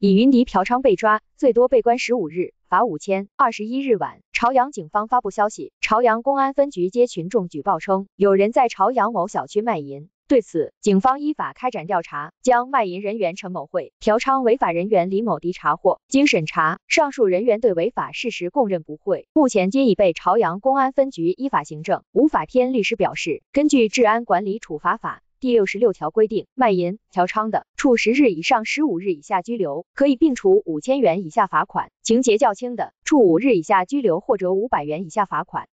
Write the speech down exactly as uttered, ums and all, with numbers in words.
以云迪嫖娼被抓，最多被关十五日，罚五千。二十一日晚，朝阳警方发布消息，朝阳公安分局接群众举报称，有人在朝阳某小区卖淫。对此，警方依法开展调查，将卖淫人员陈某慧、嫖娼违法人员李某迪查获。经审查，上述人员对违法事实供认不讳，目前皆已被朝阳公安分局依法行政。吴法天律师表示，根据治安管理处罚法第六十六条规定，卖淫、嫖娼的，处十日以上十五日以下拘留，可以并处五千元以下罚款；情节较轻的，处五日以下拘留或者五百元以下罚款。